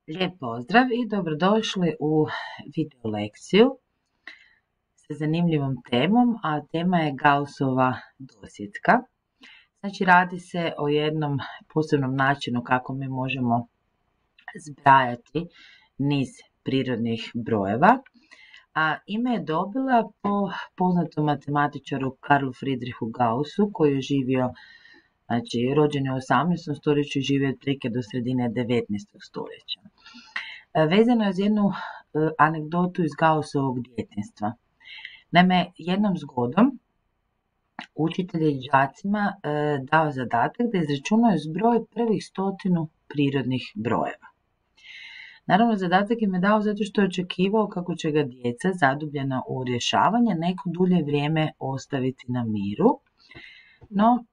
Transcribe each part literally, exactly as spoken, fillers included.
Lijep pozdrav i dobrodošli u video lekciju sa zanimljivom temom, a tema je Gaussova dosjetka. Znači radi se o jednom posebnom načinu kako mi možemo zbrajati niz prirodnih brojeva, a ime je dobila po poznatom matematičaru Karlu Friedrichu Gaussu koji je živio, znači rođen je u osamnaestom stoljeću i živio otprilike do sredine devetnaestog stoljeća. Vezano je uz jednu anegdotu iz Gaussovog djetinjstva. Naime, jednom zgodom učitelj je đacima dao zadatak da izračunaju zbroj prvih stotinu prirodnih brojeva. Naravno, zadatak im je dao zato što je očekivao kako će ga djeca, zadubljena u rješavanje, neko dulje vrijeme ostaviti na miru. No,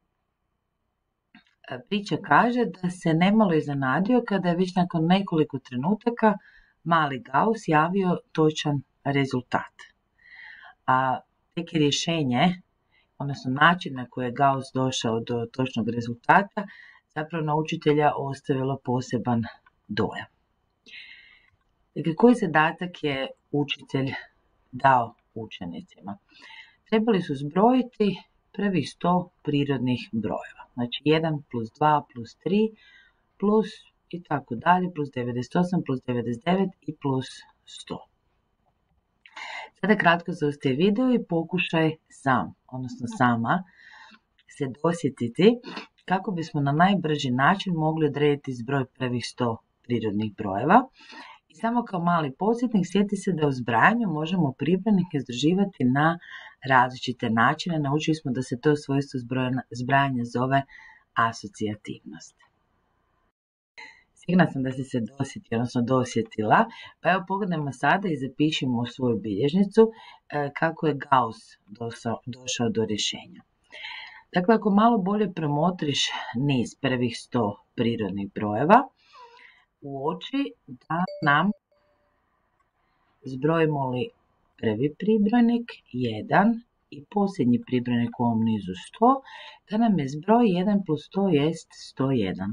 priča kaže da se nemalo iznenadio kada je već nakon nekoliko trenutaka mali Gauss javio točan rezultat. A tek je rješenje, odnosno način na koji je Gauss došao do točnog rezultata, zapravo na učitelja ostavilo poseban dojam. Dakle, koji zadatak je učitelj dao učenicima? Trebali su zbrojiti prvih sto prirodnih brojeva. Znači jedan plus dva plus tri plus i tako dalje, plus devedeset osam plus devedeset devet i plus sto. Sada kratko zaustavi video i pokušaj sam, odnosno sama, se dosjetiti kako bismo na najbrži način mogli odrediti zbroj prvih sto prirodnih brojeva. I samo kao mali podsjetnik, sjeti se da u zbrajanju možemo pribranike združivati na različite načine. Naučili smo da se to svojstvo zbrajanja zove asocijativnost. Sigurna sam da si se dosjetila, odnosno dosjetila, pa evo pogledajmo sada i zapišimo u svoju bilježnicu kako je Gauss došao, došao do rješenja. Dakle, ako malo bolje promotriš niz prvih sto prirodnih brojeva, uoči da nam zbrojimo li prvi pribrojnik jedan i posljednji pribrojnik u ovom nizu sto, da nam je zbroj jedan plus sto jest sto jedan.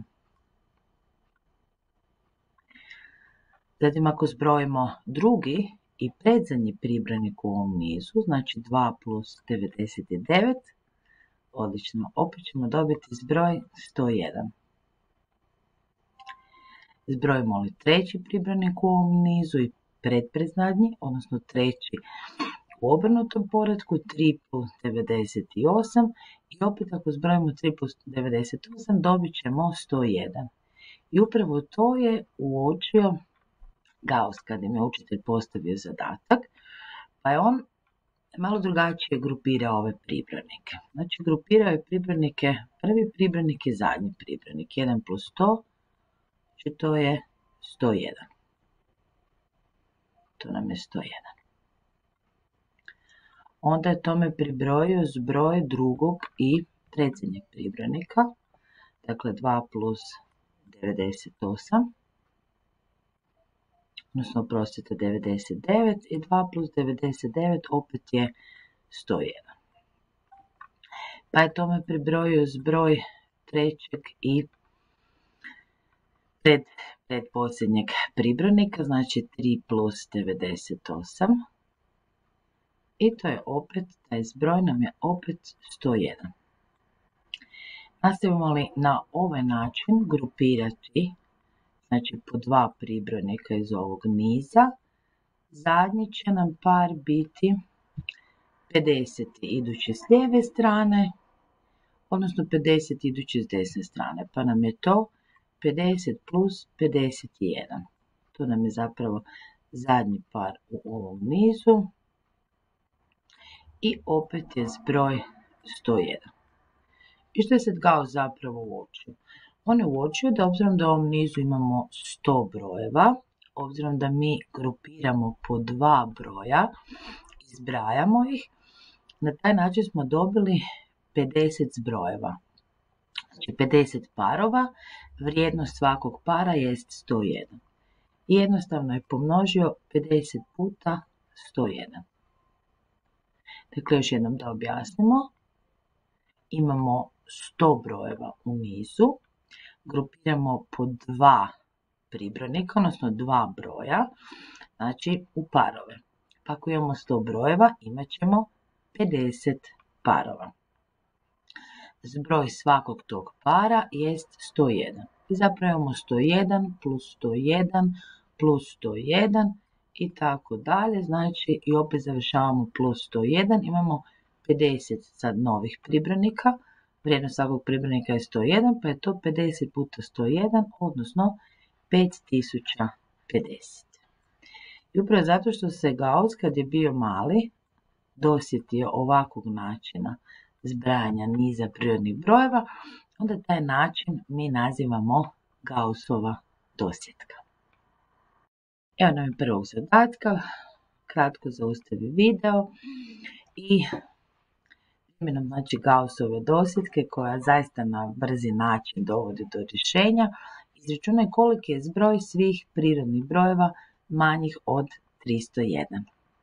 Zatim ako zbrojimo drugi i predzadnji pribrojnik u ovom nizu, znači dva plus devedeset devet, odlično, opet ćemo dobiti zbroj sto jedan. Zbrojimo li treći pribrojnik u ovom nizu i pretpredzadnji, odnosno treći u obrnutom poretku, tri plus devedeset osam i opet ako zbrojimo tri plus devedeset osam dobit ćemo sto jedan. I upravo to je uočio Gauss kada im je učitelj postavio zadatak, pa je on malo drugačije grupirao ove pribrojnike. Znači grupirao je pribrojnike, prvi pribrojnik i zadnji pribrojnik, jedan plus sto, znači to je sto jedan. To nam je sto jedan. Onda je tome pribrojio zbroj drugog i predzadnjeg pribrojnika, dakle dva plus devedeset osam, odnosno oprostite devedeset devet i dva plus devedeset devet opet je sto jedan. Pa je tome pribrojio zbroj trećeg i pred, predposljednjeg pribrojnika, znači tri plus devedeset osam. I to je opet, taj zbroj nam je opet sto jedan. Nastavimo li na ovaj način grupirati, znači po dva pribrojnika iz ovog niza, zadnji će nam par biti pedeset idući s lijeve strane, odnosno pedeset idući s desne strane, pa nam je to pedeset plus pedeset jedan. To nam je zapravo zadnji par u ovom nizu. I opet je zbroj sto jedan. I što je sad Gauss zapravo uočio? On je uočio da obzirom da u ovom nizu imamo sto brojeva, obzirom da mi grupiramo po dva broja, izbrajamo ih, na taj način smo dobili pedeset zbrojeva. Znači pedeset parova, vrijednost svakog para jest sto jedan. I jednostavno je pomnožio pedeset puta sto jedan. Dakle, još jednom da objasnimo. Imamo sto brojeva u nizu, grupiramo po dva pribranika, odnosno dva broja, znači u parove. Pa ako imamo sto brojeva, imat ćemo pedeset parova. Zbroj svakog tog para jest sto jedan. I zapravo imamo sto jedan plus sto jedan plus sto jedan i tako dalje. Znači i opet završavamo plus sto jedan. Imamo pedeset sad novih pribranika. Vrijednost svakog pribranika je sto jedan, pa je to pedeset puta sto jedan, odnosno pet tisuća pedeset. I upravo zato što se Gauss, kad je bio mali, dosjetio ovakvog načina zbrajanja niza prirodnih brojeva, onda taj način mi nazivamo Gaussova dosjetka. Evo nam je prvog zadatka, kratko zaustavi video i primjenom znači Gaussove dosjetke koja zaista na brzi način dovodi do rješenja, izračunaj koliki je zbroj svih prirodnih brojeva manjih od tristo jedan.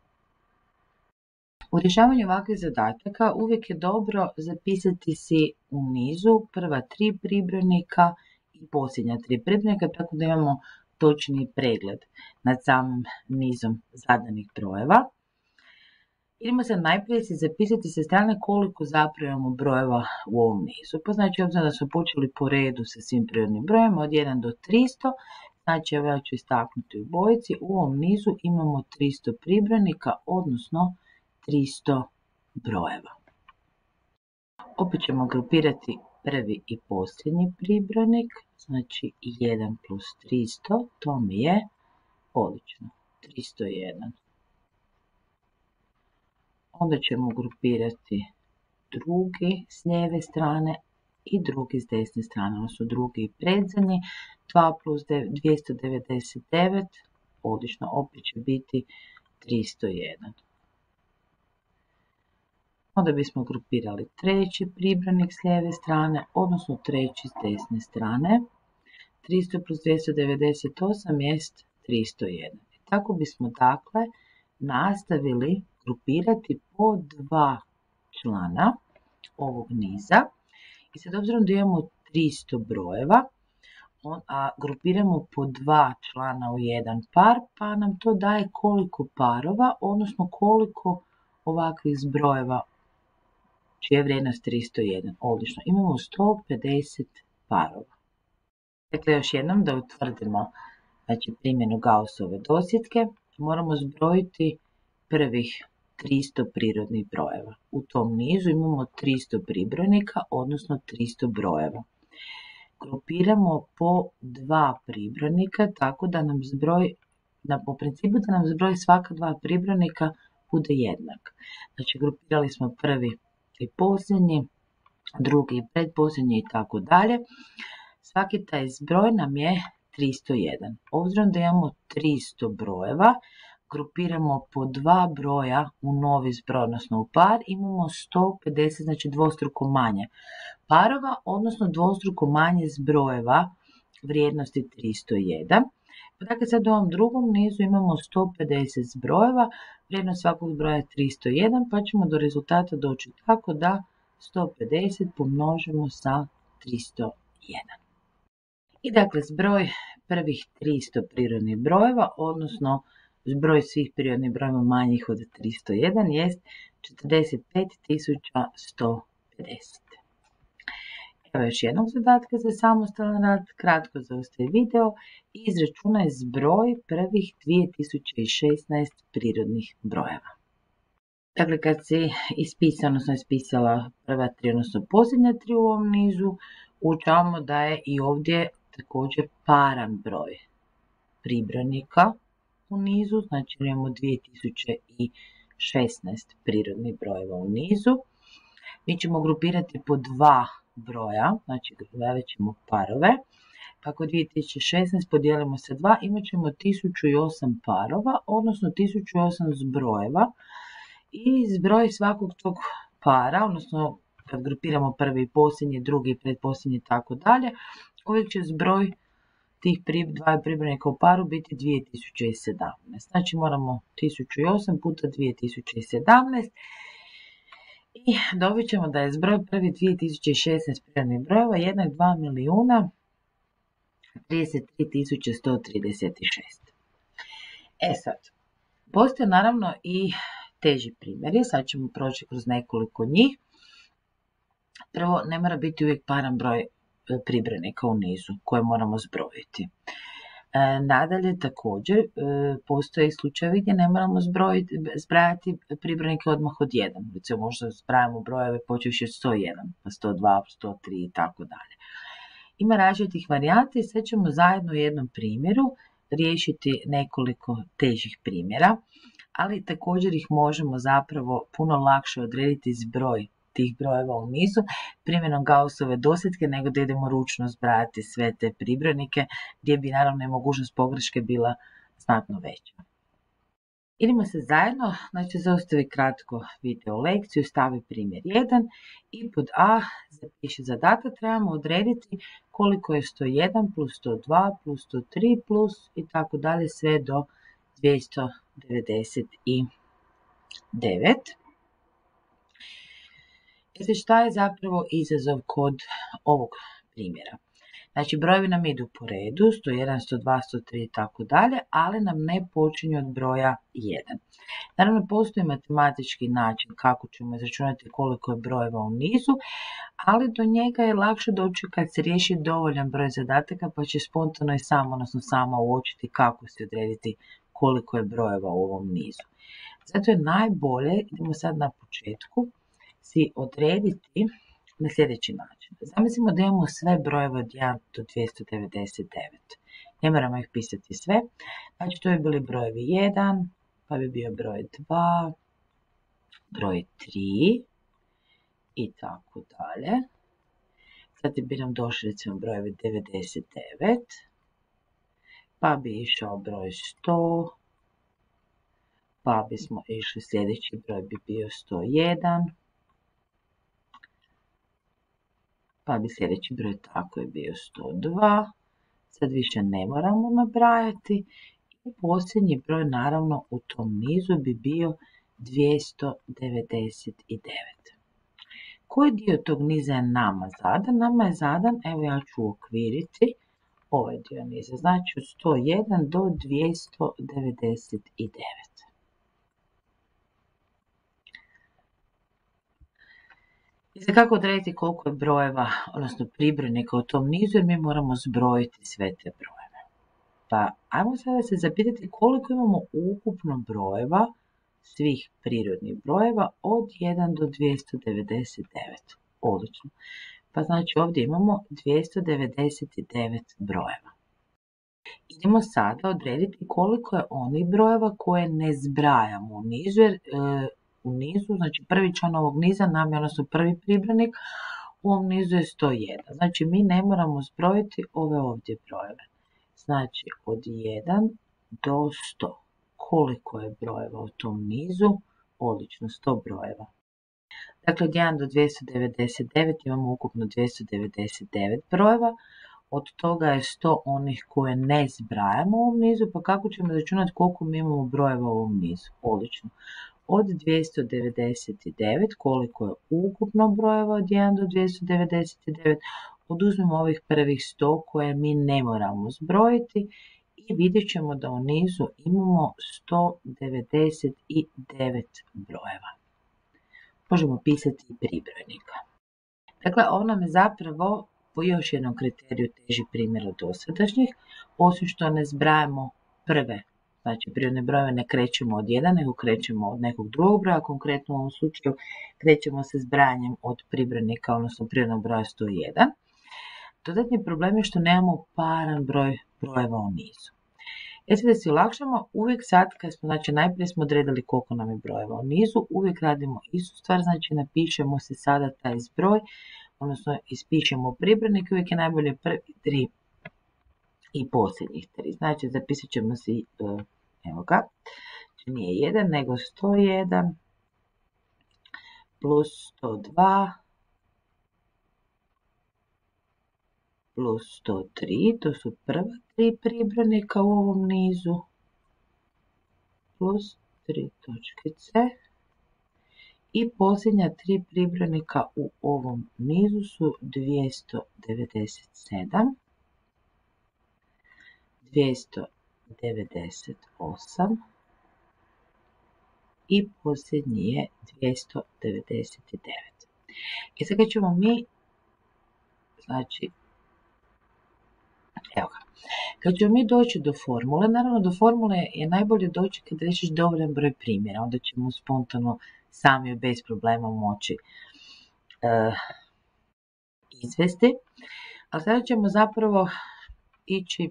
U rješavanju ovakvih zadataka uvijek je dobro zapisati si u nizu prva tri pribranika i posljednja tri pribranika, tako da imamo točni pregled nad samim nizom zadanih brojeva. Idemo sad najprije si zapisati sa strane koliko zapravo imamo brojeva u ovom nizu. Pa znači obzirom da smo počeli po redu sa svim prirodnim brojevima od jedan do tristo, znači evo ja ću istaknuti u bojici, u ovom nizu imamo tristo pribranika, odnosno tristo brojeva. Opet ćemo grupirati prvi i posljednji pribranik, znači jedan plus tristo, to mi je odlično, tristo jedan. Onda ćemo grupirati drugi s lijeve strane i drugi s desne strane, odnosno drugi i predzadnji, dva plus dvjesto devedeset devet, odlično, opet će biti tristo jedan. Onda bismo grupirali treći pribranik s lijeve strane, odnosno treći s desne strane. tristo plus dvjesto devedeset osam jest tristo jedan. Tako bismo dakle nastavili grupirati po dva člana ovog niza. I sad obzirom da imamo tristo brojeva, a grupiramo po dva člana u jedan par, pa nam to daje koliko parova, odnosno koliko ovakvih zbrojeva čija je vrijednost tristo jedan. Odlično, imamo sto pedeset parova. Dakle, još jednom da utvrdimo znači, primjenu Gaussove dosjetke, moramo zbrojiti prvih tristo prirodnih brojeva. U tom nizu imamo tristo pribranika, odnosno tristo brojeva. Grupiramo po dva pribranika, tako da nam zbroj, da po principu da nam zbroj svaka dva pribranika bude jednak. Znači, grupirali smo prvi i posljednji, drugi i predposljednji i tako dalje. Svaki taj zbroj nam je tristo jedan. Obzirom da imamo tristo brojeva, grupiramo po dva broja u novi zbroj, odnosno u par, imamo sto pedeset, znači dvostruko manje parova, odnosno dvostruko manje zbrojeva vrijednosti tristo jedan. Pa dakle, sad u ovom drugom nizu imamo sto pedeset zbrojeva, vrijednost svakog zbroja je tristo jedan, pa ćemo do rezultata doći tako da sto pedeset pomnožimo sa tristo jedan. I dakle, zbroj prvih tristo prirodnih brojeva, odnosno zbroj svih prirodnih brojeva manjih od tristo jedan jest četrdeset pet tisuća sto pedeset. Evo još jednog zadatka za samostalan rad, kratko zaustavi video i izračunaj zbroj prvih dvije tisuće šesnaest prirodnih brojeva. Dakle, kad si ispisala, odnosno ispisala prva tri, odnosno posljednja tri u ovom nizu, učavamo da je i ovdje također paran broj pribranika u nizu, znači imamo dvije tisuće šesnaest prirodnih brojeva u nizu. Mi ćemo grupirati po dva broja, znači grupirati ćemo parove, pa ako dvije tisuće šesnaest podijelimo sa dva, imat ćemo tisuću osam parova, odnosno tisuću osam zbrojeva i zbroj svakog tog para, odnosno kad grupiramo prvi i posljednji, drugi i predposljednji i tako dalje, uvijek će zbroj tih dva pribranika u paru biti dvije tisuće sedamnaest. Znači moramo tisuću osam puta dvije tisuće sedamnaest i dobit ćemo da je zbroj prvi dvije tisuće šesnaest prirodnih brojeva jednak dva milijuna trideset tri tisuće sto trideset šest. E sad, postoje naravno i teži primjeri, sad ćemo proći kroz nekoliko njih. Prvo, ne mora biti uvijek paran broj pribrojenika u nizu koje moramo zbrojiti. E, nadalje, također, e, postoje slučajevi gdje ne moramo zbrojiti, zbrajati pribrojenike odmah od jedan. Recimo, možda zbrajamo brojeve počevši od sto jedan, pa sto dva, sto tri i tako dalje. Ima različitih varijanta i sad ćemo zajedno u jednom primjeru riješiti nekoliko težih primjera, ali također ih možemo zapravo puno lakše odrediti zbroj tih brojeva u nizu primjenom Gaussove dosjetke nego da idemo ručno zbrajati sve te pribrojnike gdje bi naravno i mogućnost pogreške bila znatno veća. Idemo se zajedno, znači zaustavi kratko video lekciju, stavi primjer jedan i pod A zapiši zadatak, trebamo odrediti koliko je sto jedan plus sto dva plus sto tri plus i tako dalje sve do dvjesto devedeset devet. Znači, šta je zapravo izazov kod ovog primjera? Znači, brojevi nam idu po redu, sto jedan, sto dva, sto tri i tako dalje, ali nam ne počinju od broja jedan. Naravno, postoji matematički način kako ćemo izračunati koliko je brojeva u nizu, ali do njega je lakše doći kad se riješi dovoljan broj zadataka, pa će spontano i sam, odnosno sama uočiti kako se odrediti koliko je brojeva u ovom nizu. Zato je najbolje, idemo sad na početku, si odrediti na sljedeći način. Zamislimo da imamo sve brojeve od jedan do dvjesto devedeset devet. Ne moramo ih pisati sve. Znači, to bi bili brojevi jedan, pa bi bio broj dva, broj tri i tako dalje. Zatim bi nam došli recimo brojevi devedeset devet, pa bi išao broj sto, pa bismo išli sljedeći broj bi bio sto jedan, pa bi sljedeći broj tako je bio sto dva, sad više ne moramo nabrajati i posljednji broj naravno u tom nizu bi bio dvjesto devedeset devet. Koji dio tog niza je nama zadan? Nama je zadan, evo ja ću uokviriti ovaj dio niza, znači od sto jedan do dvjesto devedeset devet. I za kako odrediti koliko je brojeva, odnosno pribrojnika u tom nizu, jer mi moramo zbrojiti sve te brojeve. Pa ajmo sada se zapitati koliko imamo ukupno brojeva, svih prirodnih brojeva, od jedan do dvjesto devedeset devet. Odlično. Pa znači ovdje imamo dvjesto devedeset devet brojeva. Idemo sada odrediti koliko je onih brojeva koje ne zbrajamo u nizu, jer e, u nizu, znači prvi član ovog niza nam je, odnosno prvi pribrojnik u ovom nizu je sto jedan. Znači mi ne moramo zbrojiti ove ovdje brojeve. Znači od jedan do sto. Koliko je brojeva u tom nizu? Odlično, sto brojeva. Dakle, od jedan do dvjesto devedeset devet imamo ukupno dvjesto devedeset devet brojeva. Od toga je sto onih koje ne zbrajamo u ovom nizu, pa kako ćemo računati koliko mi imamo brojeva u ovom nizu? Odlično. Od dvjesto devedeset devet, koliko je ukupno brojeva od jedan do dvjesto devedeset devet, oduzmemo ovih prvih sto koje mi ne moramo zbrojiti i vidjet ćemo da u nizu imamo sto devedeset devet brojeva. Možemo pisati i pribrojnika. Dakle, ovo nam je zapravo po još jednom kriteriju teži primjer od dosadašnjih, osim što ne zbrajamo prve, znači prirodne brojeve ne krećemo od jedan, nego krećemo od nekog drugog broja, konkretno u ovom slučaju krećemo se zbrajanjem od pribrojnika, odnosno prirodnog broja sto jedan. Dodatni problem je što nemamo paran broj brojeva u nizu. E sad da si olakšamo, uvijek sad, kad smo, znači najprije smo odredili koliko nam je brojeva u nizu, uvijek radimo istu stvar, znači napišemo se sada taj zbroj, odnosno ispišemo pribrojnik, uvijek je najbolje prvi tri i posljednjih tri. Znači zapisat ćemo si, evo ga, znači nije jedan, nego sto jedan plus sto dva plus sto tri, to su prva tri pribrojnika u ovom nizu, plus tri točkice. I posljednja tri pribrojnika u ovom nizu su dvjesto devedeset sedam dvjesto devedeset osam i posljednji je dvjesto devedeset devet. I sad kad ćemo mi, znači, evo ga, kad ćemo mi doći do formule, naravno do formule je najbolje doći kad rešiš dovoljan broj primjera, onda ćemo spontano sami bez problema moći uh, izvesti. A sada ćemo zapravo ići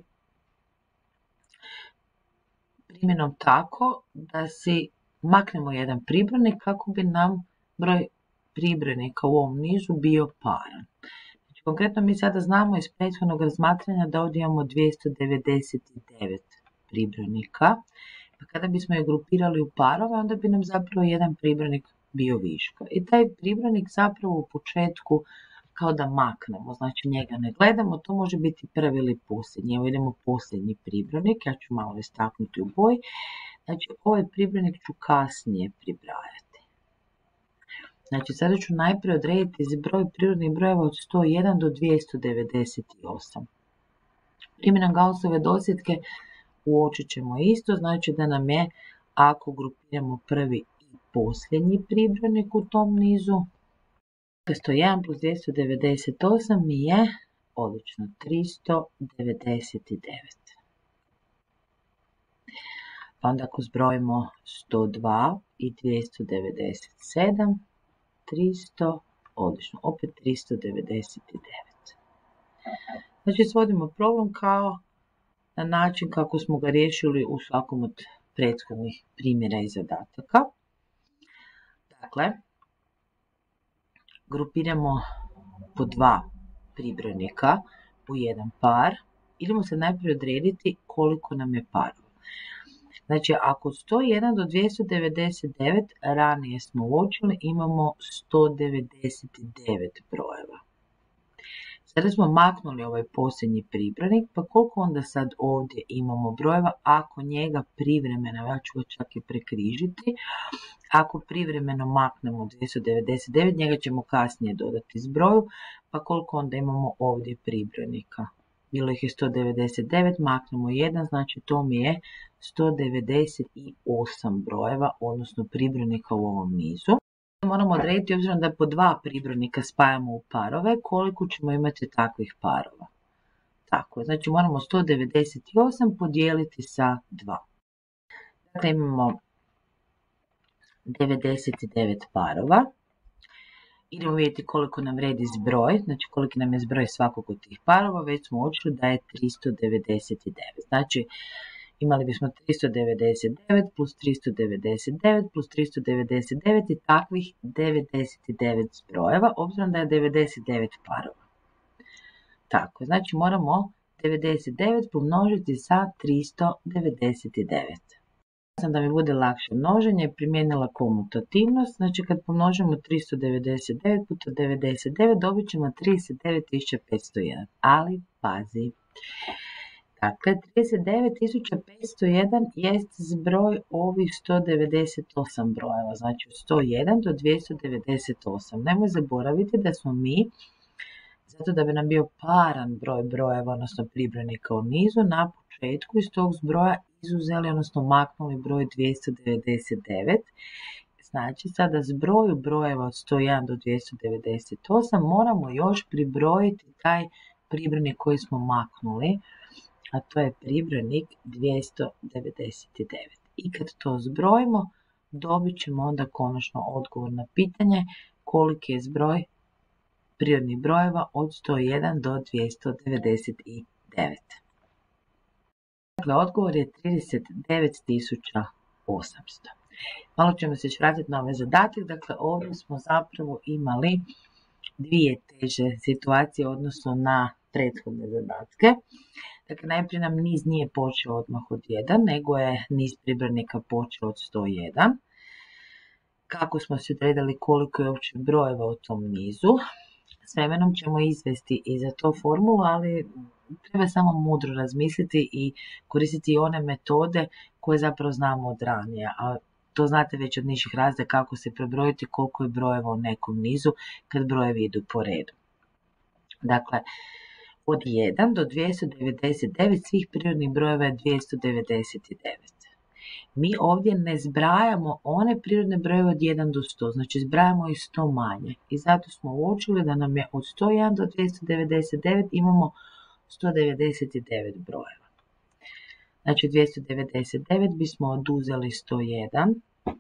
primjenom tako da si maknemo jedan pribrojnik kako bi nam broj pribrojnika u ovom nizu bio paran. Znači, konkretno mi sada znamo iz prethodnog razmatranja da ovdje imamo dvjesto devedeset devet pribrojnika, pa kada bismo je grupirali u parove, onda bi nam zapravo jedan pribrojnik bio viška. I taj pribrojnik zapravo u početku kao da maknemo, znači njega ne gledamo, to može biti prvi ili posljednji. Evo idemo posljednji pribrojnik, ja ću malo istaknuti u boji. Znači ovaj pribrojnik ću kasnije pribrajati. Znači sada ću najprije odrediti broj prirodnih brojeva od sto jedan do dvjesto devedeset osam. Primjenom Gaussove dosjetke uočit ćemo isto, znači da nam je, ako grupiramo prvi i posljednji pribrojnik u tom nizu, sto jedan plus dvjesto devedeset osam mi je, odlično, tristo devedeset devet. Pa onda ako zbrojimo sto dva i dvjesto devedeset sedam, tristo, odlično, opet tristo devedeset devet. Znači svodimo problem kao na način kako smo ga riješili u svakom od prethodnih primjera i zadataka. Dakle, grupiramo po dva pribrojnika u jedan par. Idemo se najprije odrediti koliko nam je parova. Znači, ako od sto jedan do dvjesto devedeset devet ranije smo uočili, imamo sto devedeset devet brojeva. Sada smo maknuli ovaj posljednji pribrojnik, pa koliko onda sad ovdje imamo brojeva ako njega privremeno, ja ću ga čak i prekrižiti, ako privremeno maknemo dvjesto devedeset devet, njega ćemo kasnije dodati zbroju, pa koliko onda imamo ovdje pribrojnika. Bilo ih je sto devedeset devet, maknemo jedan, znači to mi je sto devedeset osam brojeva, odnosno pribrojnika u ovom nizu. Moramo odrediti, obzirom da po dva pribrojnika spajamo u parove, koliko ćemo imati takvih parova. Tako, znači moramo sto devedeset osam podijeliti sa dva. Dakle, imamo devedeset devet parova. Idemo vidjeti koliko nam vredi zbroj, znači koliki nam je zbroj svakog od tih parova, već smo uočili da je tristo devedeset devet. Znači, imali bismo tristo devedeset devet plus tristo devedeset devet plus tristo devedeset devet i takvih devedeset devet zbrojeva, obzirom da je devedeset devet parova. Tako, znači moramo devedeset devet pomnožiti sa tristo devedeset devet. Sam da mi bude lakše množenje, primijenila komutativnost, znači kad pomnožimo tristo devedeset devet puta devedeset devet dobit ćemo trideset devet tisuća petsto jedan, ali pazi. Dakle, trideset devet tisuća petsto jedan jest zbroj ovih sto devedeset osam brojeva, znači od sto jedan do dvjesto devedeset osam. Nemoj zaboraviti da smo mi, zato da bi nam bio paran broj brojeva, odnosno pribrojnika u nizu, na početku iz tog zbroja izuzeli, odnosno maknuli broj dvjesto devedeset devet. Znači, sada zbroju brojeva od sto jedan do dvjesto devedeset osam moramo još pribrojiti taj pribrojnik koji smo maknuli, a to je pribrojnik dvjesto devedeset devet. I kad to zbrojimo, dobit ćemo onda konačno odgovor na pitanje koliki je zbroj prirodnih brojeva od sto jedan do dvjesto devedeset devet. Dakle, odgovor je trideset devet tisuća osamsto. Malo ćemo se još vratiti na ovaj zadatak. Dakle, ovdje smo zapravo imali dvije teže situacije odnosno na prethodne zadatke. Dakle, najprije nam niz nije počeo odmah od jedan, nego je niz pribrojnika počeo od sto jedan. Kako smo se odredili koliko je uopće brojeva u tom nizu, s vremenom ćemo izvesti i za to formulu, ali treba samo mudro razmisliti i koristiti one metode koje zapravo znamo od ranije, a to znate već od nižih razreda kako se prebrojiti koliko je brojeva u nekom nizu kad brojevi idu po redu. Dakle, od jedan do dvjesto devedeset devet svih prirodnih brojeva je dvjesto devedeset devet. Mi ovdje ne zbrajamo one prirodne brojeve od jedan do sto, znači zbrajamo ih sto manje. I zato smo uočili da nam je od sto jedan do dvjesto devedeset devet imamo sto devedeset devet brojeva. Znači dvjesto devedeset devet bismo oduzeli sto jedan,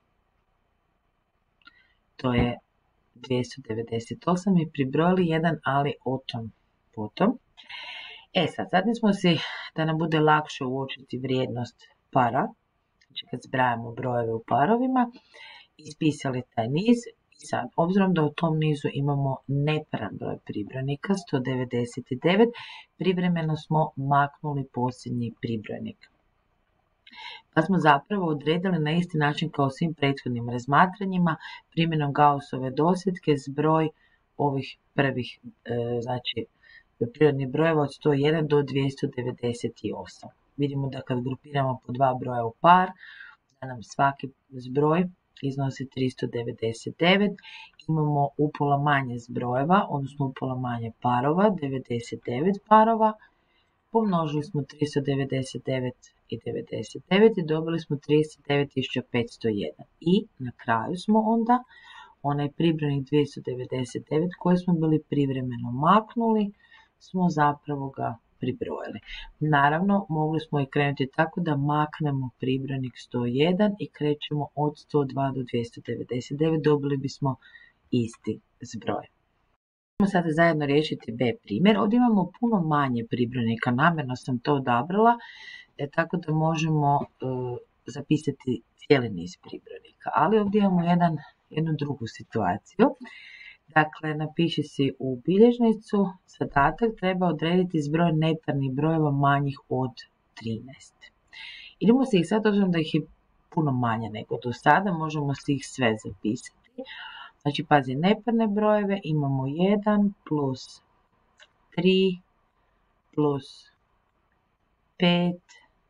to je dvjesto devedeset osam i pribrojili jedan, ali o tom potom. E sad, zadnji smo si, da nam bude lakše uočiti vrijednost para, znači kad zbrajamo brojeve u parovima, ispisali taj niz i sad, obzirom da u tom nizu imamo neparan broj pribrojnika, sto devedeset devet, privremeno smo maknuli posljednji pribrojnik. Pa smo zapravo odredili na isti način kao svim prethodnim razmatranjima, primjenom Gaussove dosjetke zbroj ovih prvih, e, znači, prirodnih brojeva od sto jedan do dvjesto devedeset osam. Vidimo da kad grupiramo po dva broja u par, da nam svaki zbroj iznosi tristo devedeset devet. Imamo upola manje zbrojeva, odnosno upola manje parova, devedeset devet parova. Pomnožili smo tristo devedeset devet i devedeset devet i dobili smo trideset devet tisuća petsto jedan. I na kraju smo onda onaj pribrojnik dvjesto devedeset devet koji smo bili privremeno maknuli, smo zapravo ga pribrojili. Naravno, mogli smo i krenuti tako da maknemo pribrojnik sto jedan i krećemo od sto dva do dvjesto devedeset devet, dobili bismo isti zbroj. Idemo sada zajedno riješiti B primjer. Ovdje imamo puno manje pribrojnika, namjerno sam to odabrala, e, tako da možemo e, zapisati cijeli niz pribrojnika. Ali ovdje imamo jedan, jednu drugu situaciju. Dakle, napiši si u bilježnicu, zadatak treba odrediti zbroj neparnih brojeva manjih od trinaest. Idemo se ih sad, obzirom da ih je puno manje nego do sada, možemo si ih sve zapisati. Znači, pazi, neparne brojeve imamo jedan plus tri plus pet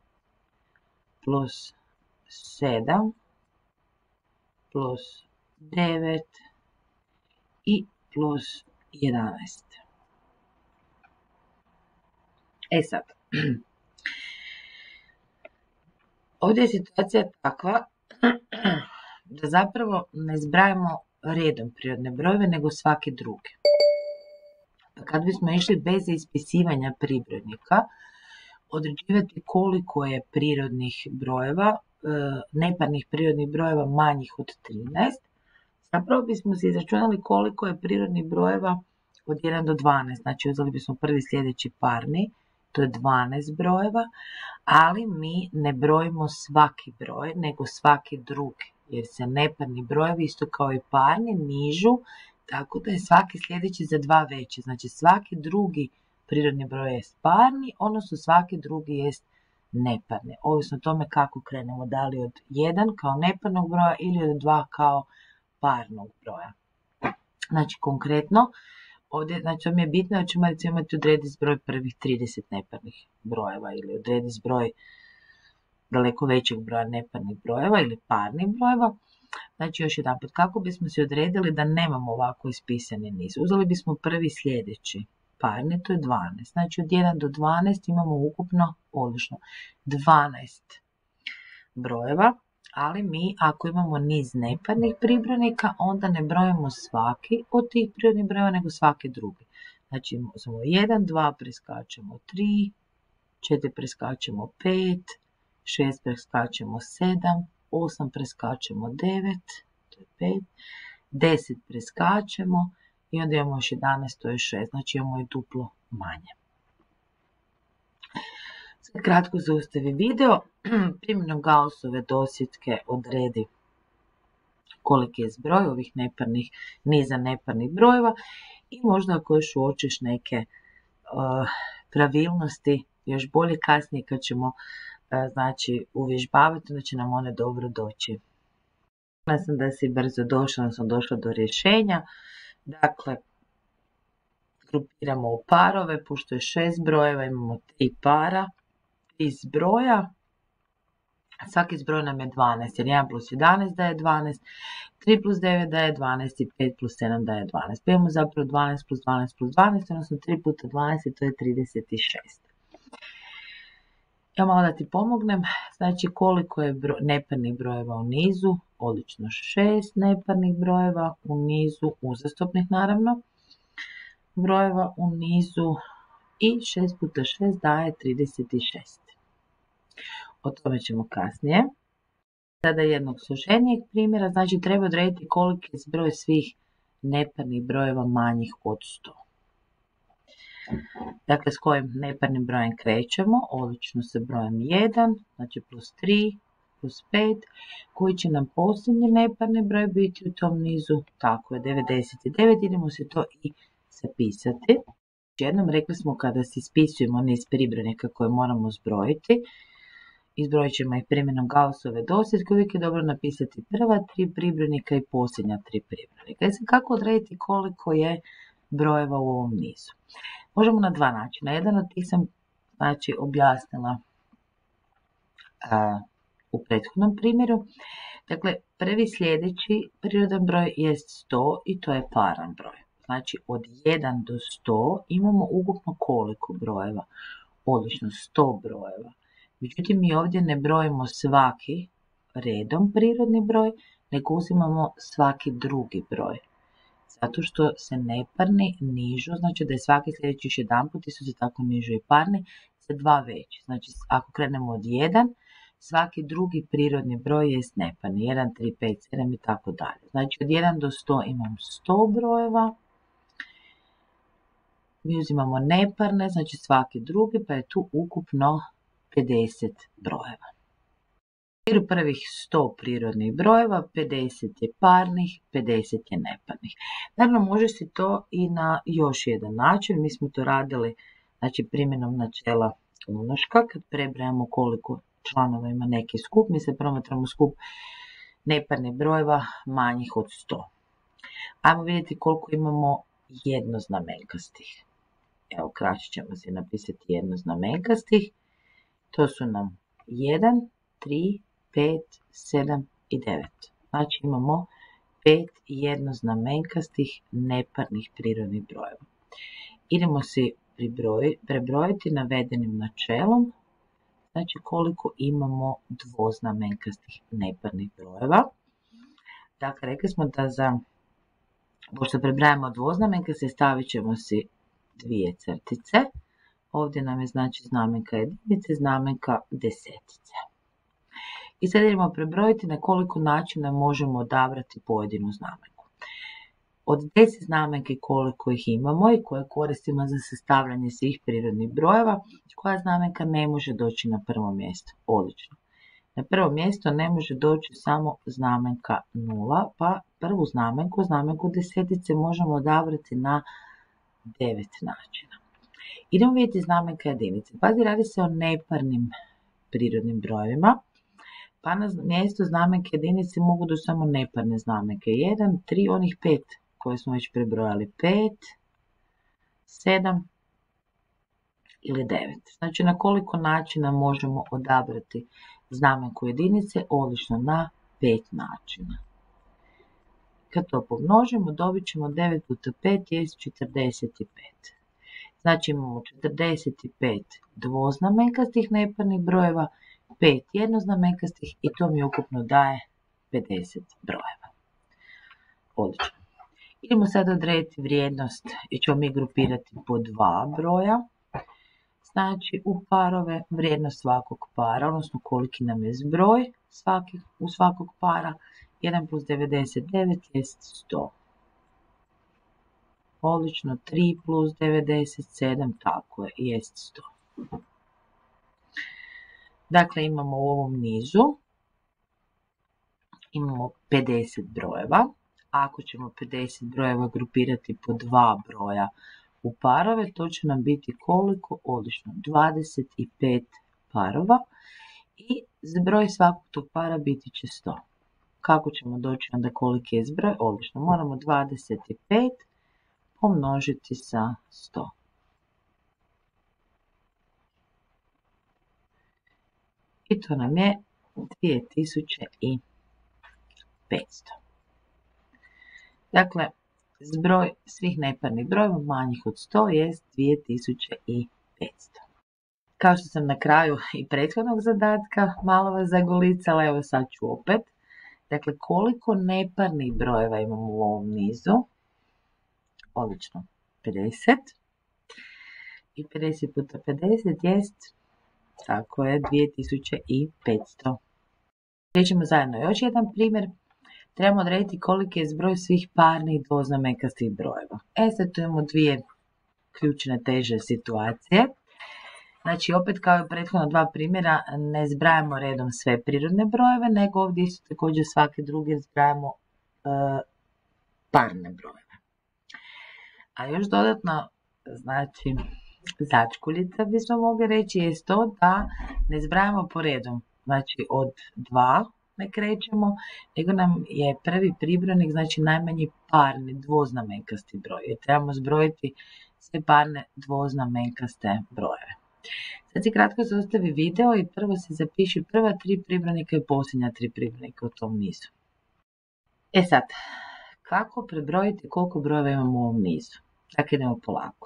plus sedam plus devet i plus jedanaest. E sad, ovdje je situacija takva da zapravo ne zbrajamo redom prirodne brojeve, nego svaki drugi. Pa kad bismo išli bez ispisivanja pribrojnika, određivati koliko je prirodnih brojeva, neparnih prirodnih brojeva manjih od trinaest, zapravo bismo se izračunali koliko je prirodnih brojeva od jedan do dvanaest. Znači, uzeli bismo prvi sljedeći parni, to je dvanaest brojeva, ali mi ne brojimo svaki broj, nego svaki drugi, jer se neparni brojevi, isto kao i parni, nižu, tako da je svaki sljedeći za dva veći. Znači, svaki drugi prirodni broj je parni, odnosno svaki drugi je neparni. Ovisno o tome kako krenemo, da li od jedan kao neparnog broja ili od dva kao parnog broja. Znači, konkretno, ovdje, znači, vam je bitno da ćemo recimo imati odrediti zbroj prvih trideset neparnih brojeva ili odrediti zbroj daleko većeg broja neparnih brojeva ili parnih brojeva. Znači, još jedan put, kako bismo se odredili da nemamo ovako ispisani niz? Uzeli bismo prvi sljedeći parni, to je dvanaest. Znači, od jedan do dvanaest imamo ukupno, odlično, dvanaest brojeva. Ali mi, ako imamo niz neparnih pribrojnika, onda ne brojimo svaki od tih prirodnih brojeva, nego svaki drugi. Znači, imamo jedan, dva preskačemo tri, četiri preskačemo pet, šest preskačemo sedam, osam preskačemo devet, to je pet, deset preskačemo i onda imamo još jedanaest, to je šest, znači imamo i duplo manje. Sad kratko zaustavi video, primjenom Gaussove dosjetke odredi koliki je zbroj ovih neparnih, niza neparnih brojeva i možda ako još uočiš neke uh, pravilnosti, još bolje kasnije kad ćemo uh, znači, uvježbavati, onda će nam one dobro doći. Nadam sam da si brzo došla, da sam došla do rješenja. Dakle, grupiramo u parove, pošto je šest brojeva, imamo tri para iz broja, Svaki zbroj nam je dvanaest, jer jedan plus jedanaest daje dvanaest, tri plus devet daje dvanaest i pet plus sedam daje dvanaest. Pa imamo zapravo dvanaest plus dvanaest plus dvanaest, odnosno tri puta dvanaest i to je trideset šest. Ja malo da ti pomognem, znači koliko je broj, neparnih brojeva u nizu, odlično šest neparnih brojeva u nizu, uzastopnih naravno, brojeva u nizu i šest puta šest daje trideset šest. O tome ćemo kasnije. Sada jednog složenijeg primjera, znači treba odrediti koliki je zbroj svih neparnih brojeva manjih od sto. Dakle, s kojim neparnim brojem krećemo, odlično sa brojem jedan, znači plus tri, plus pet, koji će nam posljednji neparni broj biti u tom nizu, tako je devedeset devet, idemo se to i zapisati. Jednom rekli smo kada se ispisujemo niz pribrojnika koje moramo zbrojiti, izbrojit ćemo ih primjenom Gaussove dosljedke, uvijek je dobro napisati prva tri pribrojnika i posljednja tri pribrojnika. I sad kako odrediti koliko je brojeva u ovom nizu? Možemo na dva načina. Jedan od tih sam znači, objasnila a, u prethodnom primjeru. Dakle, prvi sljedeći prirodan broj je sto i to je paran broj. Znači, od jedan do sto imamo ukupno koliko brojeva? Odlično, sto brojeva. Međutim, mi ovdje ne brojimo svaki redom prirodni broj, nego uzimamo svaki drugi broj. Zato što se neparni nižu, znači da je svaki sljedeći još jedan put, su se tako nižu i parni, sa dva veći. Znači, ako krenemo od jedan, svaki drugi prirodni broj je neparni, jedan, tri, pet, sedam i tako dalje. Znači, od jedan do sto imam sto brojeva, mi uzimamo neparne, znači svaki drugi, pa je tu ukupno pedeset brojeva. U prvih sto prirodnih brojeva, pedeset je parnih, pedeset je neparnih. Naravno, može se to i na još jedan način. Mi smo to radili znači, primjenom načela umnoška. Kad prebrajamo koliko članova ima neki skup, mi se promatramo skup neparnih brojeva manjih od sto. Ajmo vidjeti koliko imamo jednoznamenkastih. Evo, kraće ćemo se napisati jednoznamenkastih. To su nam jedan, tri, pet, sedam i devet. Znači imamo pet jednoznamenkastih neparnih prirodnih brojeva. Idemo se prebrojiti navedenim načelom, znači koliko imamo dvoznamenkastih neparnih brojeva. Dakle, rekli smo da za, pošto prebrajamo dvoznamenkaste, stavit ćemo si dvije crtice. Ovdje nam je znači znamenka jedinice, znamenka desetice. I sad idemo prebrojiti na koliko načina možemo odabrati pojedinu znamenku. Od deset znamenke koliko ih imamo i koje koristimo za sastavljanje svih prirodnih brojeva, koja znamenka ne može doći na prvo mjesto? Odlično. Na prvo mjesto ne može doći samo znamenka nula, pa prvu znamenku, znamenku desetice, možemo odabrati na devet načina. Idemo vidjeti znamenka jedinice. Pazi, radi se o neparnim prirodnim brojevima, pa na mjesto znamenke jedinice mogu doći samo neparne znamenke. jedan, tri, onih pet koje smo već prebrojali. pet, sedam ili devet. Znači na koliko načina možemo odabrati znamenku jedinice? Odlično, na pet načina. Kad to pomnožimo, dobit ćemo devet puta pet je četrdeset pet. Znači imamo četrdeset pet dvoznamenkastih neparnih brojeva, pet jednoznamenkastih i to mi ukupno daje pedeset brojeva. Odlično. Idemo sad odrediti vrijednost i ćemo mi grupirati po dva broja. Znači u parove vrijednost svakog para, odnosno koliki nam je zbroj svaki, u svakog para. jedan plus devedeset devet je sto. Odlično, tri plus devedeset sedam, tako je, jest sto. Dakle, imamo u ovom nizu, imamo pedeset brojeva. Ako ćemo pedeset brojeva grupirati po dva broja u parove, to će nam biti koliko? Odlično, dvadeset pet parova i zbroj svakog tog para biti će sto. Kako ćemo doći onda koliki je zbroj? Odlično, moramo dvadeset pet pomnožiti sa sto. I to nam je dvije tisuće petsto. Dakle, zbroj svih neparnih brojeva manjih od sto jest dvije tisuće petsto. Kao što sam na kraju i prethodnog zadatka malo vas zagolicala, evo sad ću opet. Dakle, koliko neparnih brojeva imamo u ovom nizu? Odlično, pedeset. I pedeset puta pedeset jest, tako je, dvije tisuće petsto. Riječimo zajedno još jedan primjer. Trebamo odrediti koliki je zbroj svih parnih dvoznamenkastih brojeva. E sad tu imamo dvije ključne teže situacije. Znači, opet kao i prethodno dva primjera, ne zbrajamo redom sve prirodne brojeve, nego ovdje isto također svaki drugi zbrajamo e, parne brojeve. A još dodatno, znači, začkuljica bismo mogli reći je to da ne zbrajamo po redom. Znači, od dva ne krećemo, nego nam je prvi pribrojnik, znači najmanji parni dvoznamenkasti broj. Jer trebamo zbrojiti sve parne dvoznamenkaste brojeve. Sad si kratko zaustavi video i prvo se zapiši prva tri pribrojnika i posljednja tri pribrojnika u tom nizu. E sad, kako prebrojiti koliko brojeva imamo u ovom nizu? Dakle, idemo polako.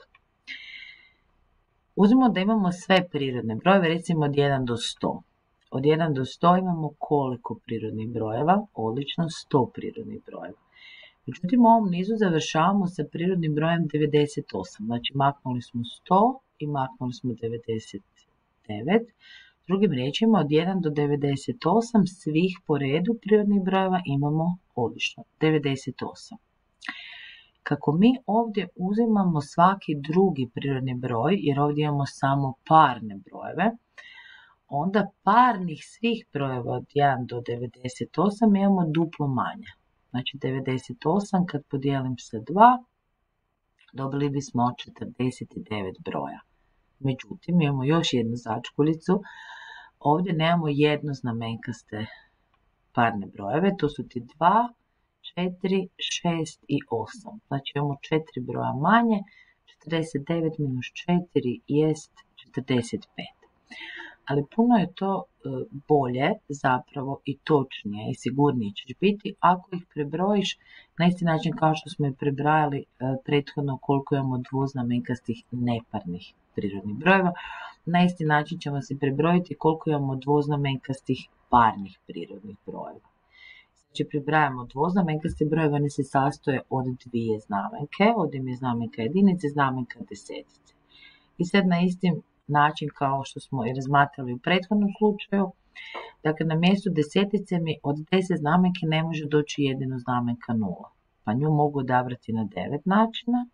Uzmimo da imamo sve prirodne brojeve, recimo od jedan do sto. Od jedan do sto imamo koliko prirodnih brojeva? Odlično, sto prirodnih brojeva. Međutim, u ovom nizu završavamo sa prirodnim brojem devedeset osam. Znači, maknuli smo sto i maknuli smo devedeset devet. Drugim riječima, od jedan do devedeset osam svih po redu prirodnih brojeva imamo odlično, devedeset osam. Kako mi ovdje uzimamo svaki drugi prirodni broj, jer ovdje imamo samo parne brojeve, onda parnih svih brojeva od jedan do devedeset osam imamo duplo manje. Znači devedeset osam kad podijelim sa dva, dobili bismo četrdeset devet broja. Međutim, imamo još jednu začkuljicu. Ovdje nemamo jednoznamenkaste parne brojeve, to su ti dva, četiri, šest i osam. Znači imamo četiri broja manje, četrdeset devet minus četiri jest četrdeset pet. Ali puno je to bolje zapravo i točnije i sigurnije ćeš biti ako ih prebrojiš na isti način kao što smo i prebrajali prethodno koliko imamo dvoznamenkastih neparnih prirodnih brojeva. Na isti način ćemo se prebrojiti koliko imamo dvoznamenkastih parnih prirodnih brojeva. Znači prebrajamo dvoznamenkaste brojeve, oni se sastoje od dvije znamenke, ovdje je znamenka jedinice, znamenka desetice. I sad na istim način kao što smo i razmatrali u prethodnom slučaju. Dakle, na mjestu desetice mi od deset znamenke ne može doći jedino znamenka nula. Pa nju mogu odabrati na devet načina.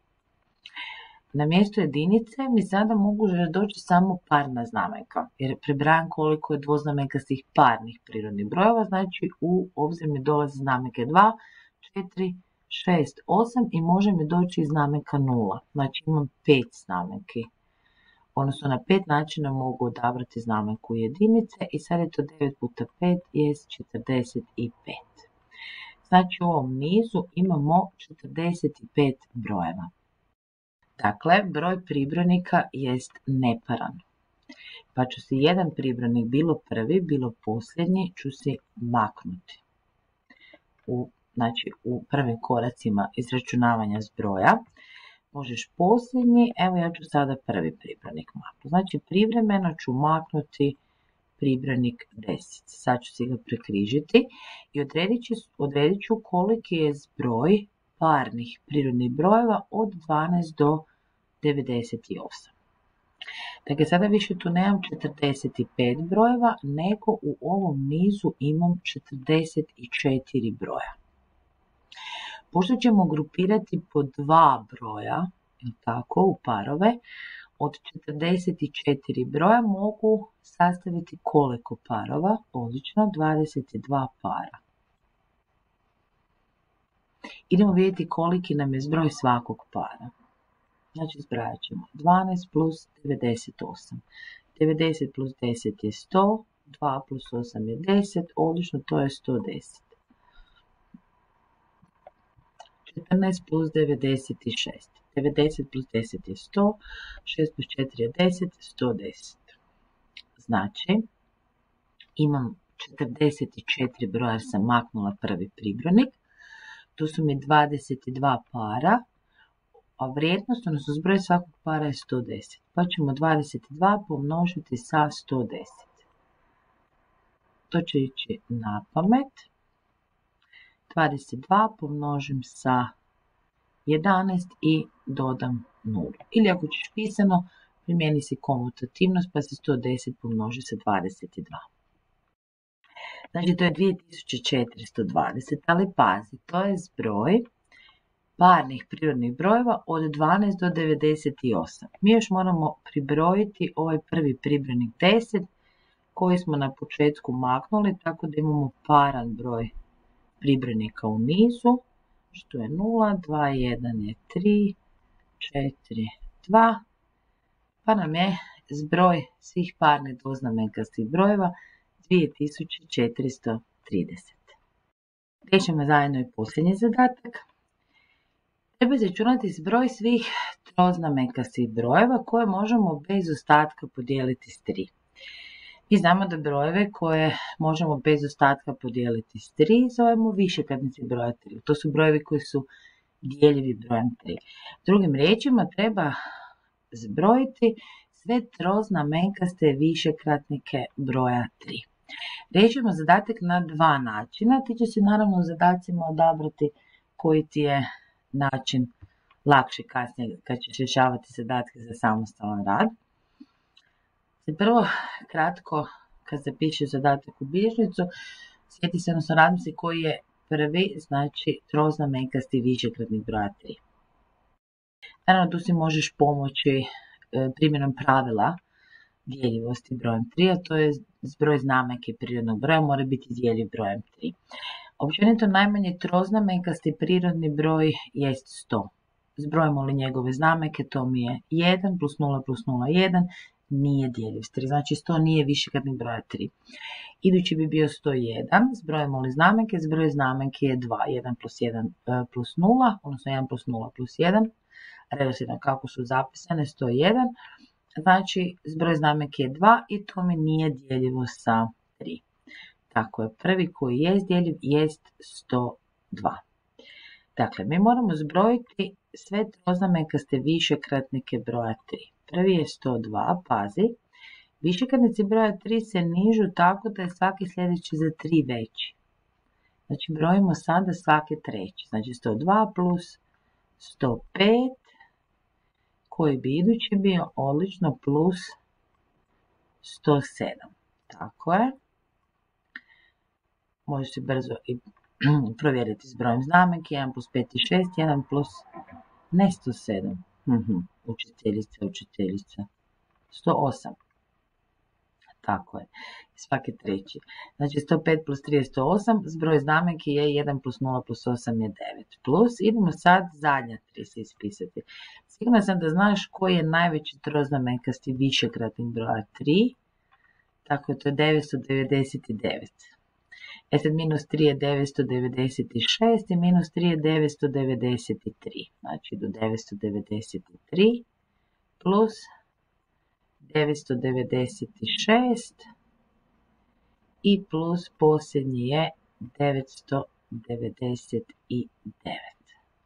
Na mjestu jedinice mi sada mogu doći samo parna znamenka, jer prebrajam koliko je dvoznamenkastih parnih prirodnih brojeva, znači u obzir mi dolazi znamenke dva, četiri, šest, osam i može mi doći i znamenka nula. Znači imam pet znamenki. Odnosno na pet načina mogu odabrati znamenku jedinice i sad je to devet puta pet je četrdeset pet. Znači u ovom nizu imamo četrdeset pet brojeva. Dakle, broj pribrojnika jest neparan. Pa ću si jedan pribrojnik, bilo prvi, bilo posljednji, ću si maknuti. U, znači u prvim koracima izračunavanja zbroja. Možeš posljednji, evo ja ću sada prvi pribrojnik maknuti. Znači privremeno ću maknuti pribrojnik deset. Sad ću si ga prekrižiti i odredit ću, odredit ću koliki je zbroj parnih prirodnih brojeva od dvanaest do devedeset osam. Dakle, sada više tu nemam četrdeset pet brojeva, nego u ovom nizu imam četrdeset četiri broja. Pošto ćemo grupirati po dva broja, tako, u parove, od četrdeset četiri broja mogu sastaviti koliko parova? Odlično, dvadeset dva para. Idemo vidjeti koliki nam je zbroj svakog para. Znači zbrajat ćemo dvanaest plus devedeset osam. devedeset plus deset je sto, dva plus osam je deset, odlično, to je sto deset. četrnaest plus devedeset šest. devedeset plus deset je sto, šest plus četiri je deset, sto deset. Znači, imam četrdeset četiri broja jer sam maknula prvi pribrojnik. Tu su mi dvadeset dva para, a vrijednost, odnosno zbroj svakog para je sto deset. Pa ćemo dvadeset dva pomnožiti sa sto deset. To će ići na pamet. dvadeset dva pomnožim sa jedanaest i dodam nulu. Ili ako ćeš pisano, primjeni si komutativnost pa se sto deset pomnoži sa dvadeset dva. Znači to je dvije tisuće četiristo dvadeset, ali pazi, to je zbroj parnih prirodnih brojeva od dvanaest do devedeset osam. Mi još moramo pribrojiti ovaj prvi pribrojnik deset koji smo na početku maknuli, tako da imamo paran broj pribrojnika u nizu, što je nula, dva, jedan je tri, četiri, dva, pa nam je zbroj svih parnih dvoznamenkastih brojeva dvije tisuće četiristo trideset. Riješimo zajedno i posljednji zadatak. Treba izračunati zbroj svih troznamenkastih brojeva koje možemo bez ostatka podijeliti s tri. Mi znamo da brojeve koje možemo bez ostatka podijeliti s tri zovemo višekratnici broja tri. To su brojevi koji su dijeljivi brojem tri. Drugim riječima treba zbrojiti sve troznamenkaste višekratnike broja tri. Riješimo zadatak na dva načina. Ti će se naravno u zadacima odabrati koji ti je način lakše kasnije kad ćeš rješavati zadatke za samostalan rad. Prvo, kratko, kad zapišeš zadatak u bilježnicu, sjeti se, odnosno razmisli koji je prvi, znači troznamenkasti višekratnik broja tri. Naravno, tu si možeš pomoći primjenom pravila dijeljivosti brojem tri, a to je zbroj znamenke prirodnog broja mora biti dijeljiv brojem tri. Općenito najmanje troznamenkasti prirodni broj jest sto. Zbrojimo li njegove znamenke, to mi je jedan plus nula plus nula, jedan, nije dijeljiv s tri, znači sto nije višekratnik broja tri. Idući bi bio sto jedan, zbrojimo li znamenke, zbroj znamenke je dva, jedan plus jedan plus nula, odnosno jedan plus nula plus jedan, redoslijedno kako su zapisane, sto jedan, znači zbroj znamenke je dva i to mi nije dijeljivo sa tri. Tako je, prvi koji je dijeljiv jest sto dva. Dakle, mi moramo zbrojiti sve troznamenkaste višekratnike broja tri. Prvi je sto dva, pazi, višekratnici broja tri se nižu tako da je svaki sljedeći za tri veći. Znači, brojimo sada svaki treći. Znači, sto dva plus sto pet, koji bi idući bio odlično plus sto sedam. Tako je. Možeš se brzo i provjeriti s brojem znamenke, jedan plus pet je šest, jedan plus, ne sto sedam, uhum. učiteljica, učiteljica, sto osam, tako je, svaki treći. Znači sto pet plus tri je sto osam, zbroj znamenke je jedan plus nula plus osam je devet, plus, idemo sad zadnja tri se ispisati. Sigurna sam da znaš koji je najveći troznamenkasti višekratnik broja tri, tako je to devetsto devedeset devet. E sad minus tri je devetsto devedeset šest i minus tri je devetsto devedeset tri. Znači do devetsto devedeset tri plus devetsto devedeset šest i plus posljednji je devetsto devedeset devet.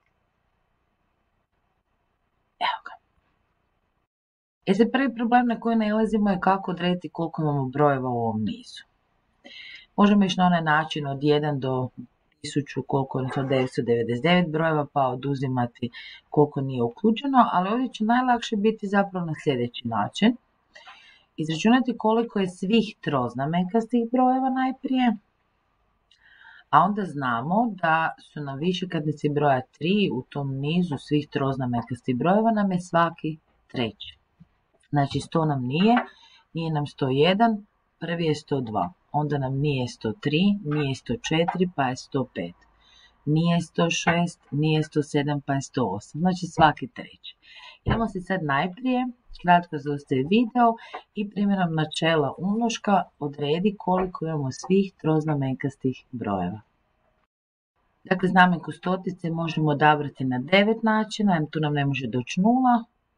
Evo ga. E sad prvi problem na koji nailazimo je kako odrediti koliko imamo brojeva u ovom nizu. Možemo ići na onaj način od jedan do tisuću, koliko je devetsto devedeset devet brojeva, pa oduzimati koliko nije uključeno, ali ovdje će najlakše biti zapravo na sljedeći način. Izračunati koliko je svih troznamenkastih brojeva najprije, a onda znamo da su nam višekratnici broja tri u tom nizu svih troznamenkastih brojeva nam je svaki treći. Znači sto nam nije, nije nam sto jedan, prvi je sto dva. Onda nam nije sto tri, nije sto četiri, pa je sto pet. Nije sto šest, nije sto sedam, pa je sto osam. Znači svaki treći. Idemo se sad najprije, kratko zaustavi video i primjenom načela umnoška odredi koliko imamo svih troznamenkastih brojeva. Dakle, znamenku stotice možemo odabrati na devet načina, tu nam ne može doći nula.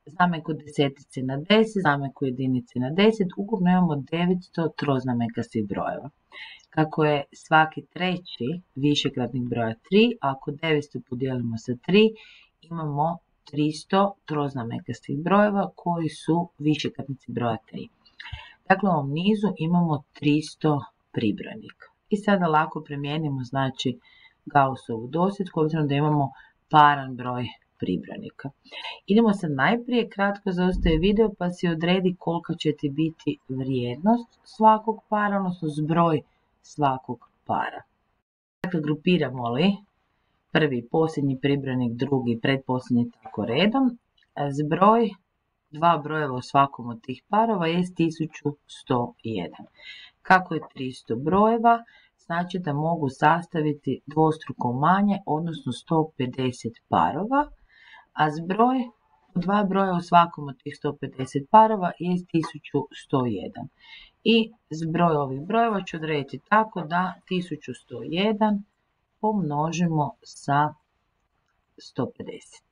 Zamek u desetici na deset, zamek u jedinici na deset, ukupno imamo devetsto troznamenkastih brojeva. Kako je svaki treći višekratnik broja tri, ako devetsto podijelimo sa tri, imamo tristo troznamenkastih brojeva koji su višekratnici broja tri. Dakle, u ovom nizu imamo tristo pribrojnika. I sada lako primijenimo znači Gaussovu dosljedku, obzirom da imamo paran broj pribrojnika. Idemo sad najprije kratko zaustavi video pa si odredi kolika će ti biti vrijednost svakog para, odnosno zbroj svakog para. Dakle, grupiramo li prvi, posljednji pribrojnik, drugi, pretposljednji, tako redom, zbroj dva brojeva u svakom od tih parova je tisuću sto jedan. Kako je tristo brojeva, znači da mogu sastaviti dvostruko manje, odnosno sto pedeset parova, a zbroj dva broja u svakom od tih sto pedeset parova je tisuću sto jedan. I zbroj ovih brojeva ću odrediti tako da tisuću sto jedan pomnožimo sa sto pedeset.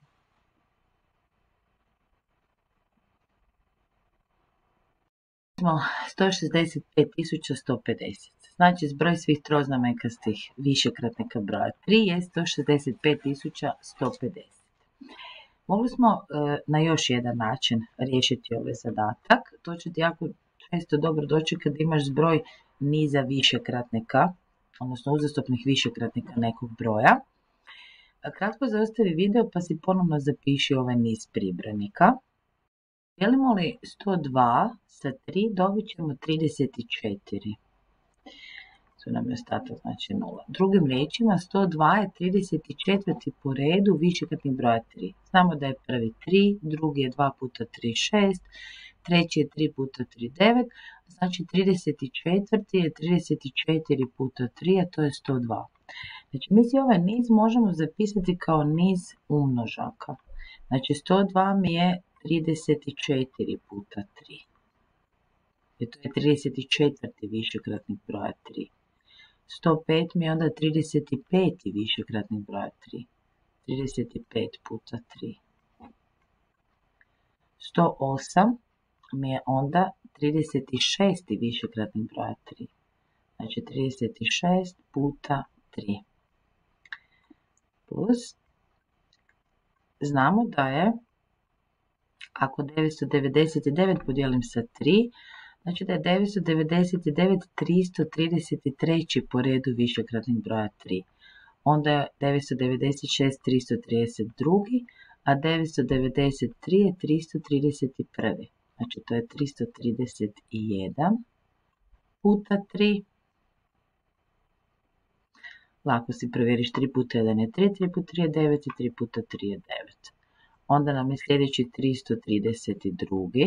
sto šezdeset pet tisuća sto pedeset. Znači zbroj svih troznamenkastih višekratnika broja tri je sto šezdeset pet tisuća sto pedeset. Mogli smo e, na još jedan način riješiti ovaj zadatak. To će ti jako često dobro doći kad imaš zbroj niza višekratnika, odnosno uzastopnih višekratnika nekog broja. Kratko zaustavi video pa si ponovno zapiši ovaj niz pribrojnika. Dijelimo li sto dva sa tri, dobit ćemo trideset četiri. Tu nam je ostatak, znači nula. Drugim riječima, sto dva je trideset četvrti po redu višekratnik broja tri. Znamo da je prvi tri, drugi je dva puta tri, šest, treći je tri puta tri, devet, znači trideset četvrti je trideset četiri puta tri, a to je sto dva. Znači, mi si ovaj niz možemo zapisati kao niz umnožaka. Znači, sto dva mi je trideset četiri puta tri. I to je trideset četvrti višekratnik broja tri. sto pet mi je onda trideset peti višekratnik broja tri. trideset pet puta tri. sto osam mi je onda trideset šesti višekratnik broja tri. Znači trideset šest puta tri. Plus, znamo da je, ako devetsto devedeset devet podijelim sa tri, znači da je devetsto devedeset devet tristo trideset tri po redu višekratnik broja tri. Onda je devetsto devedeset šest tristo trideset dva, a devetsto devedeset tri je tristo trideset jedan. Znači to je tristo trideset jedan puta tri. Lako si provjeriš, tri puta jedan je tri, tri puta tri je devet i tri puta tri je devet. Onda nam je sljedeći tristo trideset dva.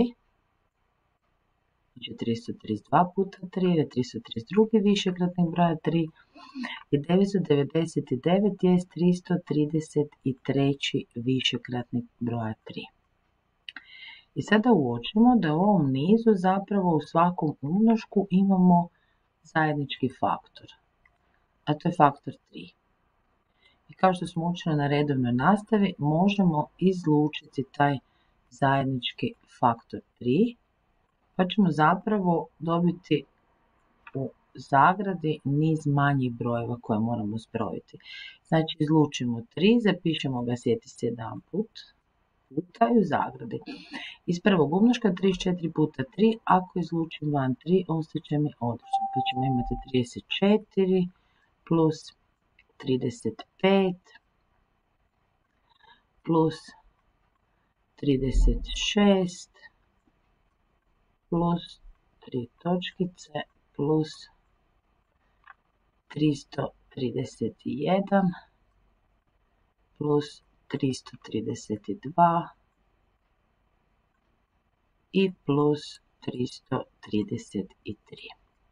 Znači tristo trideset dva puta tri je tristo trideset dva višekratnik broja tri. I devetsto devedeset devet je tristo trideset tri višekratnik broja tri. I sada uočimo da u ovom nizu zapravo u svakom umnošku imamo zajednički faktor. A to je faktor tri. I kao što smo učili na redovnoj nastavi, možemo izlučiti taj zajednički faktor tri, pa ćemo zapravo dobiti u zagradi niz manjih brojeva koje moramo zbrojiti. Znači izlučimo tri, zapišemo ga, sjeti se jedan put, puta i u zagradi. Iz prvog umnoška trideset četiri puta tri, ako izlučim van tri, ostaće mi određen. Pa ćemo imati trideset četiri plus trideset pet plus trideset šest plus tri točkice plus tristo trideset jedan plus tristo trideset dva i plus tristo trideset tri.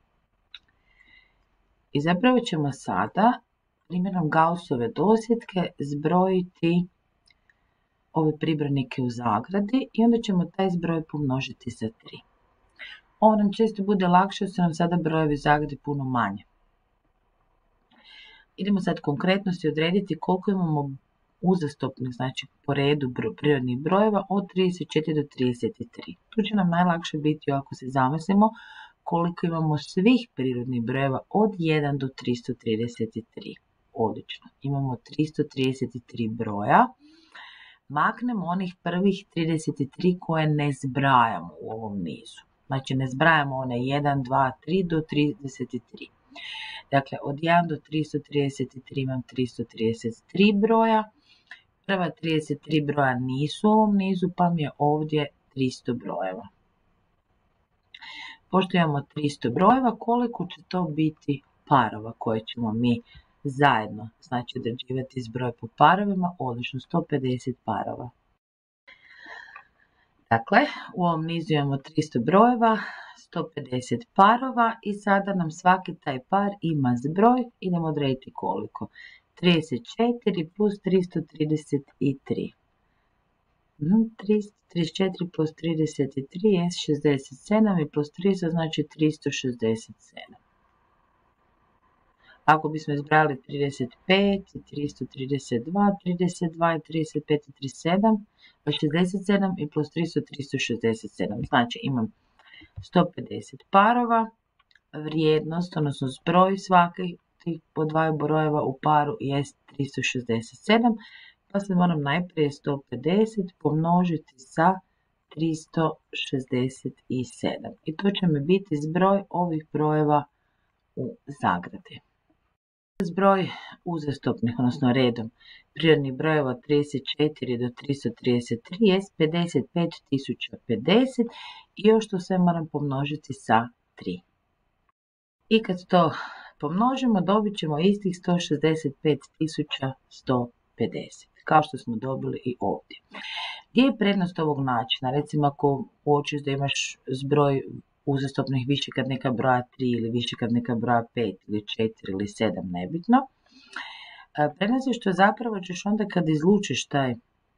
I zapravo ćemo sada primjerom Gaussove dosljedke zbrojiti ove pribrojnike u zagradi i onda ćemo taj zbroj pomnožiti sa tri. Ovo nam često bude lakše, jer su nam sada brojevi u zagradi puno manje. Idemo sad konkretno si odrediti koliko imamo uzastopnih, znači po redu bro, prirodnih brojeva od trideset četiri do trideset tri. Tu će nam najlakše biti ako se zamislimo koliko imamo svih prirodnih brojeva od jedan do tristo trideset tri. Odlično, imamo tristo trideset tri broja. Maknemo onih prvih trideset tri koje ne zbrajamo u ovom nizu. Znači ne zbrajamo one jedan, dva, tri do trideset tri. Dakle, od jedan do tristo trideset tri imam tristo trideset tri broja. Prva trideset tri broja nisu u ovom nizu, pa mi je ovdje tristo brojeva. Pošto imamo tristo brojeva, koliko će to biti parova koje ćemo mi zajedno, znači određivati zbroj po parovima? Odlično, sto pedeset parova. Dakle, u ovom nizu imamo tristo brojeva, sto pedeset parova i sada nam svaki taj par ima zbroj. Idemo odrediti koliko. trideset četiri plus tristo trideset tri. tristo trideset četiri plus trideset tri je šezdeset sedam i plus tristo znači tristo šezdeset sedam. Ako bismo izbrali trideset pet, tristo trideset dva, trideset dva i trideset pet i trideset sedam, šezdeset sedam i plus tristo, tristo šezdeset sedam. Znači imam sto pedeset parova, vrijednost, odnosno zbroj svaki tih po dvaju brojeva u paru je tristo šezdeset sedam, pa se moram najprije sto pedeset pomnožiti sa tristo šezdeset sedam. I to će mi biti zbroj ovih brojeva u zagradi. Zbroj uzastopnih, odnosno redom, prirodnih brojeva od trideset četiri do tristo trideset tri je pedeset pet tisuća pedeset i još to sve moram pomnožiti sa tri. I kad to pomnožimo, dobit ćemo istih sto šezdeset pet tisuća sto pedeset, kao što smo dobili i ovdje. Gdje je prednost ovog načina? Recimo ako uočiš da imaš zbroj uzastopnih višekratnika broja tri ili višekratnika broja pet ili četiri ili sedam, nebitno. Prednost je što zapravo ćeš onda kad izlučiš taj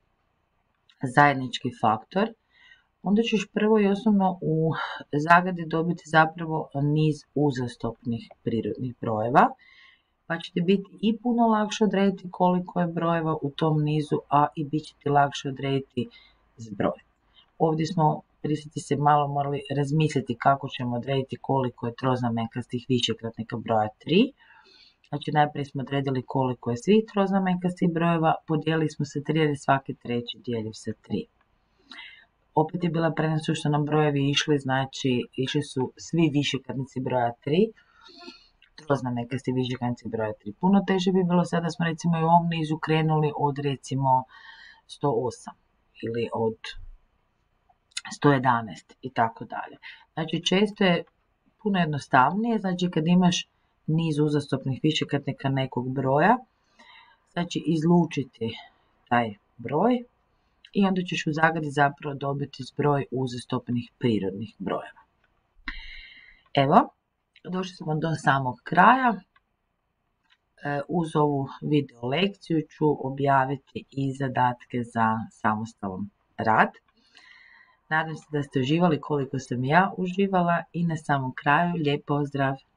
zajednički faktor, onda ćeš prvo i osnovno u zagradi dobiti zapravo niz uzastopnih prirodnih brojeva, pa će ti biti i puno lakše odrediti koliko je brojeva u tom nizu, a i bit će ti lakše odrediti zbroj. Ovdje smo prisjeti se malo morali razmisliti kako ćemo odrediti koliko je troznamenkastih višekratnika broja tri. Znači najprije smo odredili koliko je svih troznamenkastih brojeva, podijelili smo sa tri jer je svaki treći dijeljiv sa tri. Opet je bila prednost što nam brojevi išli, znači išli su svi višekratnici broja tri, troznamenkasti višekratnici broja tri. Puno teže bi bilo sada smo recimo i u ovom nizu krenuli od recimo sto osam ili od sto jedanaest i tako dalje. Znači često je puno jednostavnije, znači kad imaš niz uzastopnih višekratnika nekog broja, znači izlučiti taj broj i onda ćeš u zagradi zapravo dobiti zbroj uzastopnih prirodnih brojeva. Evo, došli smo do samog kraja. Uz ovu video lekciju ću objaviti i zadatke za samostalan rad. Nadam se da ste uživali koliko sam ja uživala i na samom kraju lijep pozdrav!